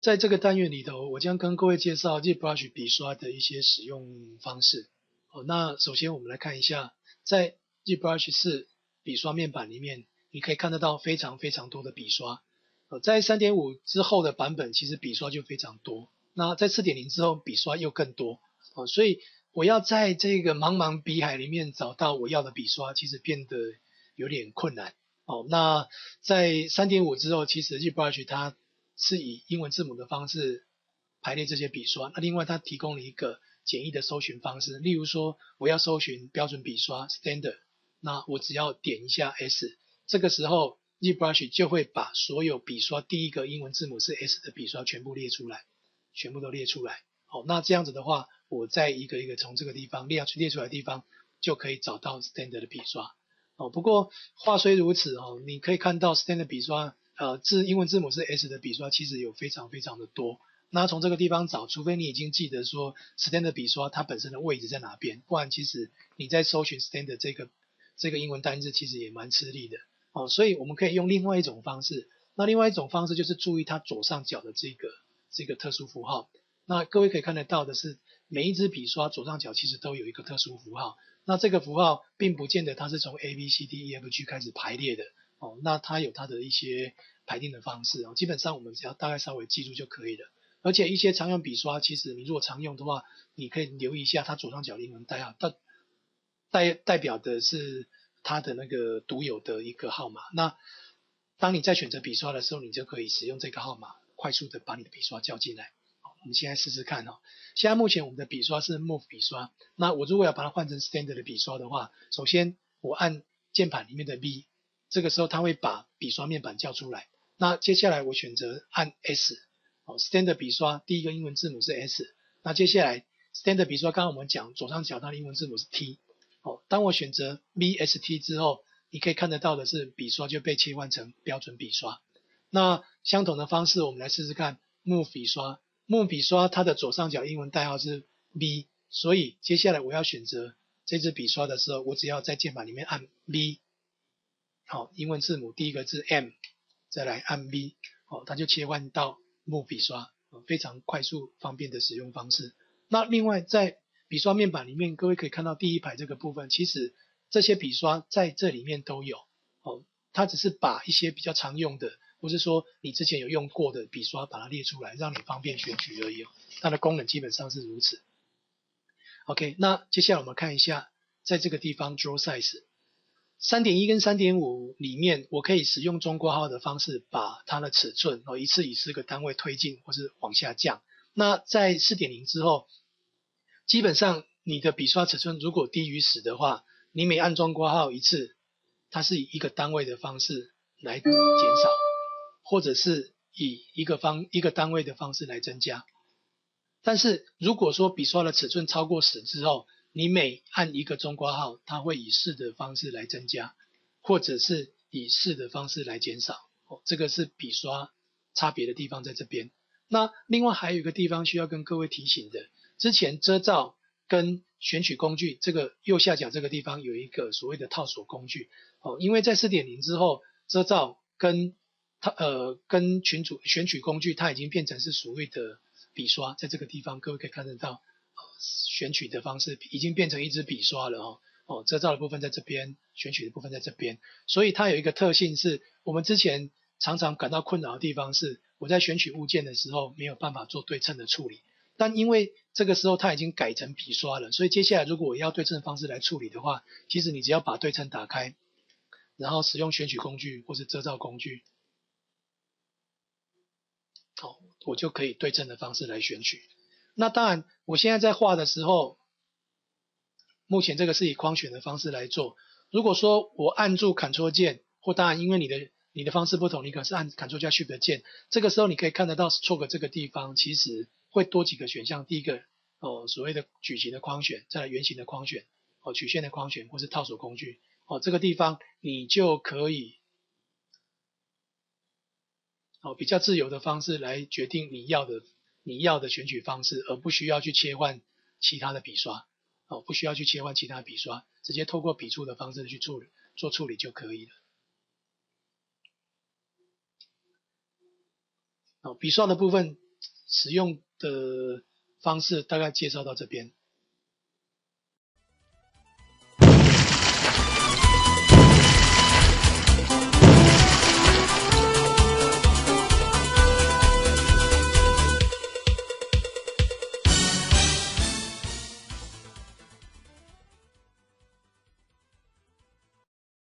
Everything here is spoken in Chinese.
在这个单元里头，我将跟各位介绍 ZBrush 笔刷的一些使用方式。那首先我们来看一下，在 ZBrush 4笔刷面板里面，你可以看得到非常非常多的笔刷。在 3.5 之后的版本，其实笔刷就非常多。那在 4.0 之后，笔刷又更多。所以我要在这个茫茫笔海里面找到我要的笔刷，其实变得有点困难。那在 3.5 之后，其实 ZBrush 它是以英文字母的方式排列这些笔刷。那另外它提供了一个简易的搜寻方式，例如说我要搜寻标准笔刷 Standard， 那我只要点一下 S， 这个时候 ZBrush 就会把所有笔刷第一个英文字母是 S 的笔刷全部列出来，全部都列出来。那这样子的话，我在一个一个从这个地方列出来的地方就可以找到 Standard 的笔刷。不过话虽如此，你可以看到 Standard 笔刷英文字母是 S 的笔刷其实有非常非常的多。那从这个地方找，除非你已经记得说 Standard 笔刷它本身的位置在哪边，不然其实你在搜寻 Standard 这个英文单字其实也蛮吃力的。所以我们可以用另外一种方式。那另外一种方式就是注意它左上角的这个特殊符号。那各位可以看得到的是，每一支笔刷左上角其实都有一个特殊符号。那这个符号并不见得它是从 A B C D E F G 开始排列的。那它有它的一些排定的方式。基本上我们只要大概稍微记住就可以了。而且一些常用笔刷，其实你如果常用的话，你可以留意一下它左上角的英文代号，代表的是它的那个独有的一个号码。那当你在选择笔刷的时候，你就可以使用这个号码，快速的把你的笔刷叫进来。我们现在试试看。现在目前我们的笔刷是 Move 笔刷。那我如果要把它换成 Standard 的笔刷的话，首先我按键盘里面的 V， 这个时候它会把笔刷面板叫出来。那接下来我选择按 S，Standard 笔刷第一个英文字母是 S。那接下来 Standard 笔刷刚刚我们讲左上角它的英文字母是 T。当我选择 VST 之后，你可以看得到的是笔刷就被切换成标准笔刷。那相同的方式我们来试试看 Move 笔刷。Move 笔刷它的左上角英文代号是 V， 所以接下来我要选择这支笔刷的时候，我只要在键盘里面按 V， 英文字母第一个字 M， 再来按 V， 它就切换到 Move 笔刷，非常快速方便的使用方式。那另外在笔刷面板里面，各位可以看到第一排这个部分，其实这些笔刷在这里面都有。它只是把一些比较常用的，或是说你之前有用过的笔刷把它列出来，让你方便选取而已。它的功能基本上是如此。OK， 那接下来我们看一下，在这个地方 Draw Size。3.1 跟 3.5 里面，我可以使用中括号的方式把它的尺寸一次以4个单位推进或是往下降。那在 4.0 之后，基本上你的笔刷尺寸如果低于10的话，你每按中括号一次，它是以1个单位的方式来减少，或者是以一个单位的方式来增加。但是如果说笔刷的尺寸超过10之后，你每按一个中括号，它会以4的方式来增加，或者是以4的方式来减少。这个是笔刷差别的地方在这边。那另外还有一个地方需要跟各位提醒的，之前遮罩跟选取工具这个右下角这个地方有一个所谓的套索工具。因为在 4.0 之后，遮罩跟群组选取工具它已经变成是所谓的笔刷，在这个地方各位可以看得到，选取的方式已经变成一支笔刷了。遮罩的部分在这边，选取的部分在这边。所以它有一个特性是，我们之前常常感到困扰的地方是，我在选取物件的时候没有办法做对称的处理。但因为这个时候它已经改成笔刷了，所以接下来如果我要对称的方式来处理的话，其实你只要把对称打开，然后使用选取工具或是遮罩工具，我就可以对称的方式来选取。那当然我现在在画的时候，目前这个是以框选的方式来做。如果说我按住 Ctrl 键，或当然因为你的方式不同，你可能是按 Ctrl 加 Shift 键，这个时候你可以看得到 Stroke 这个地方其实会多几个选项。第一个所谓的矩形的框选，再来圆形的框选，曲线的框选，或是套索工具。这个地方你就可以比较自由的方式来决定你要的选取方式，而不需要去切换其他的笔刷。不需要去切换其他笔刷，直接透过笔触的方式去做处理就可以了。笔刷的部分使用的方式大概介绍到这边。